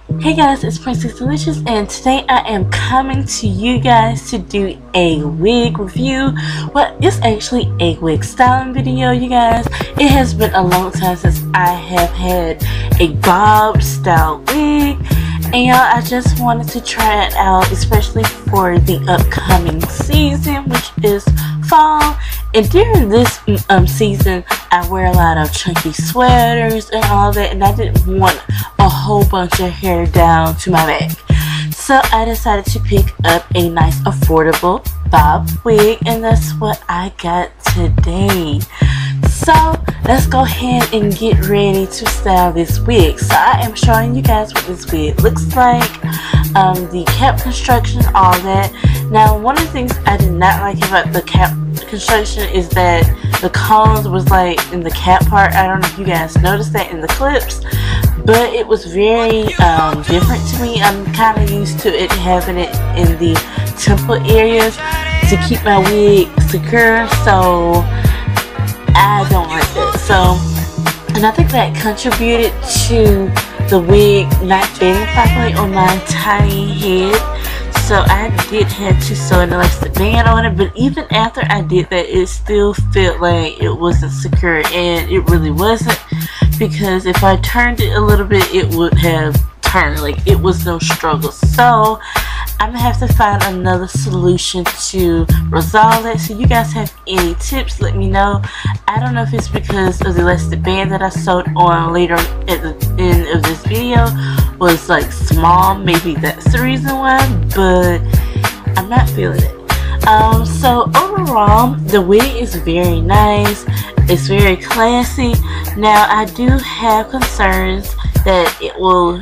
Hey guys, it's Princess Delicious, and today I am coming to you guys to do a wig review. Well, it's actually a wig styling video, you guys. It has been a long time since I have had a bob style wig, and y'all, I just wanted to try it out, especially for the upcoming season, which is fall. And during this season, I wear a lot of chunky sweaters and all that, and I didn't want a whole bunch of hair down to my back. So I decided to pick up a nice affordable bob wig, and that's what I got today. So let's go ahead and get ready to style this wig. So I am showing you guys what this wig looks like, the cap construction, all that. Now, one of the things I did not like about the cap construction is that the cones was like in the cap part. I don't know if you guys noticed that in the clips, but it was very different to me. I'm kind of used to it having it in the temple areas to keep my wig secure, so I don't like that. So, and I think that contributed to the wig not fitting properly on my tiny head. So I did have to sew an elastic band on it, but even after I did that, it still felt like it wasn't secure, and it really wasn't, because if I turned it a little bit, it would have turned. Like, it was no struggle. So I'm gonna have to find another solution to resolve that. So you guys have any tips, let me know. I don't know if it's because of the elastic band that I sewed on later at the end of this video was like small. Maybe that's the reason why, but I'm not feeling it. So overall, the wig is very nice. It's very classy. Now, I do have concerns that it will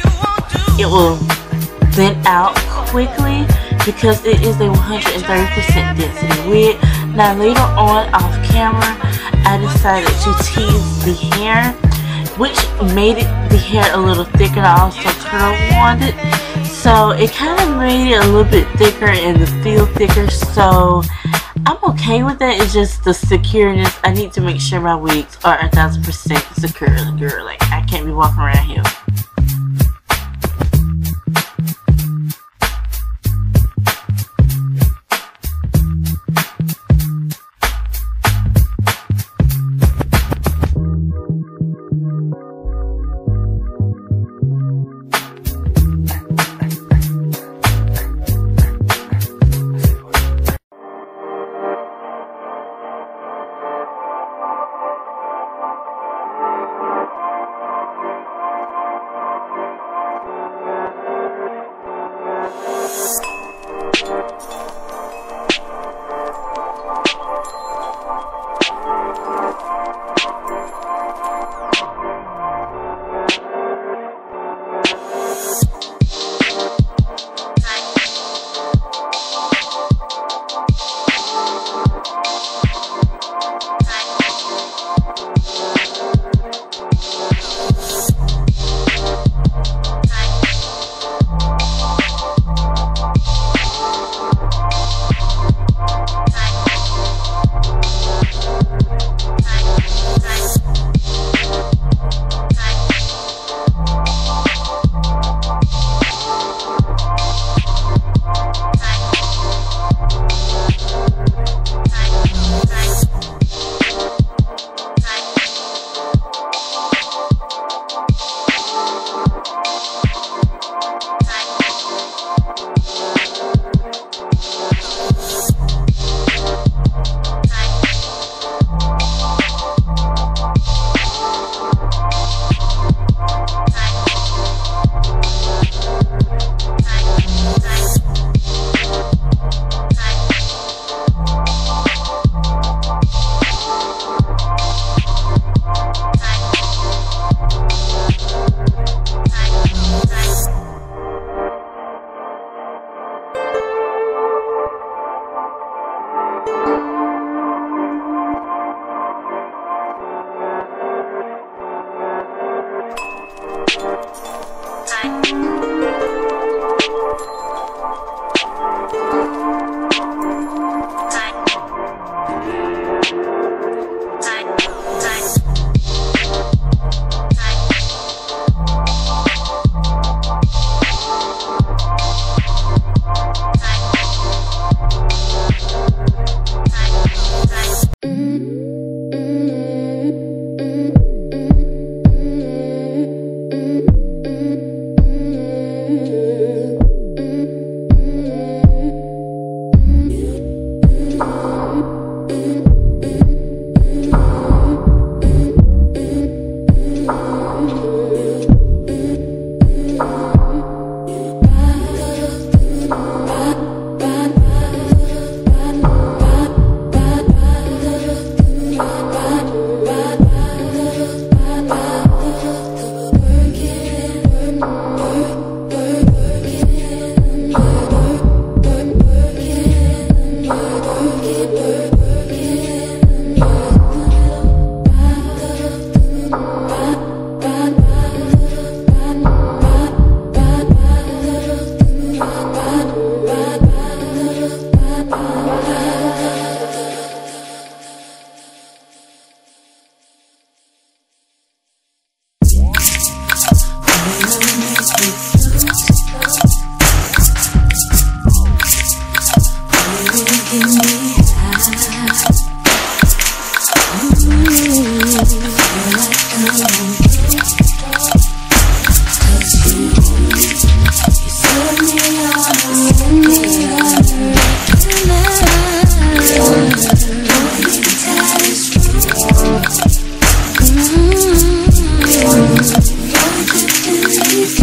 thin out quickly, because it is a 130% density wig. Now, later on off camera, I decided to tease the hair, which made the hair a little thicker. I also curl wand it, so it kind of made it a little bit thicker and the feel thicker. So I'm okay with that. It's just the secureness. I need to make sure my wigs are 1000% secure. Girl, like, I can't be walking around here.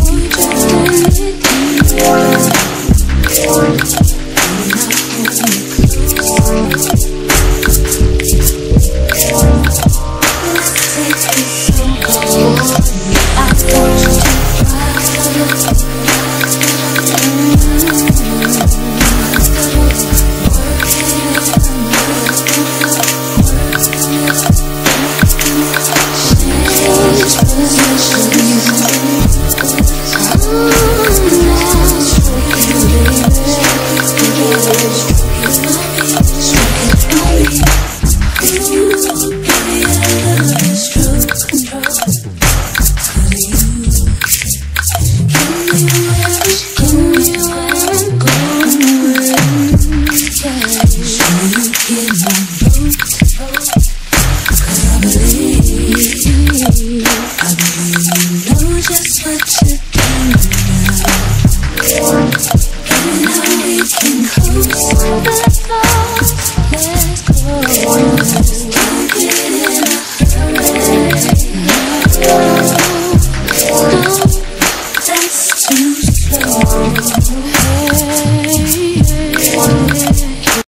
That's too slow.